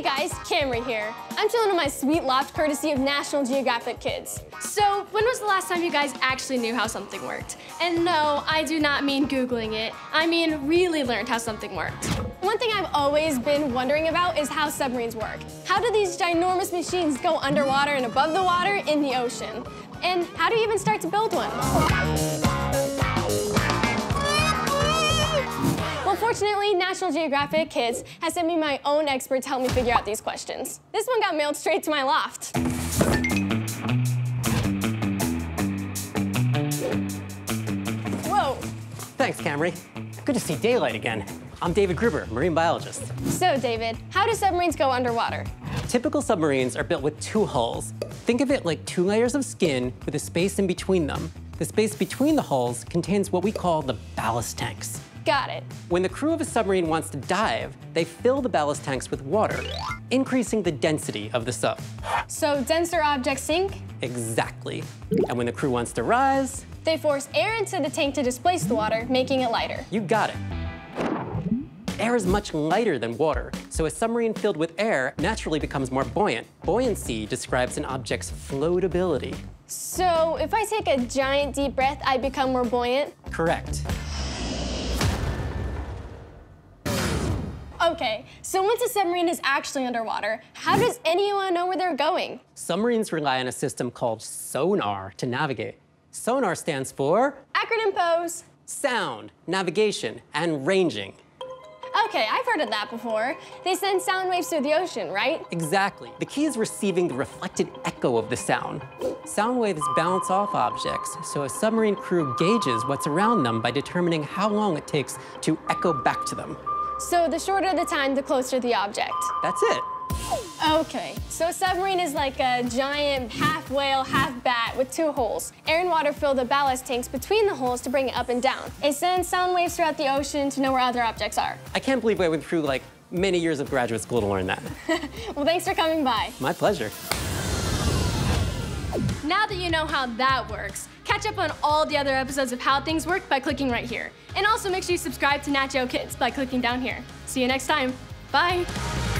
Hey guys, Kamri here. I'm chilling in my sweet loft courtesy of National Geographic Kids. So, when was the last time you guys actually knew how something worked? And no, I do not mean Googling it. I mean really learned how something worked. One thing I've always been wondering about is how submarines work. How do these ginormous machines go underwater and above the water in the ocean? And how do you even start to build one? Well, fortunately, National Geographic Kids has sent me my own expert to help me figure out these questions. This one got mailed straight to my loft. Whoa. Thanks, Kamri. Good to see daylight again. I'm David Gruber, marine biologist. So, David, how do submarines go underwater? Typical submarines are built with two hulls. Think of it like two layers of skin with a space in between them. The space between the hulls contains what we call the ballast tanks. Got it. When the crew of a submarine wants to dive, they fill the ballast tanks with water, increasing the density of the sub. So denser objects sink? Exactly. And when the crew wants to rise, they force air into the tank to displace the water, making it lighter. You got it. Air is much lighter than water, so a submarine filled with air naturally becomes more buoyant. Buoyancy describes an object's floatability. So if I take a giant deep breath, I become more buoyant? Correct. Okay, so once a submarine is actually underwater, how does anyone know where they're going? Submarines rely on a system called Sonar to navigate. Sonar stands for Acronym pose. sound, navigation, and ranging. Okay, I've heard of that before. They send sound waves through the ocean, right? Exactly. The key is receiving the reflected echo of the sound. Sound waves bounce off objects, so a submarine crew gauges what's around them by determining how long it takes to echo back to them. So the shorter the time, the closer the object. That's it. Okay, so a submarine is like a giant half whale, half bat with two holes. Air and water fill the ballast tanks between the holes to bring it up and down. It sends sound waves throughout the ocean to know where other objects are. I can't believe I went through like many years of graduate school to learn that. Well, thanks for coming by. My pleasure. Now that you know how that works, catch up on all the other episodes of How Things Work by clicking right here. And also make sure you subscribe to Nat Geo Kids by clicking down here. See you next time. Bye.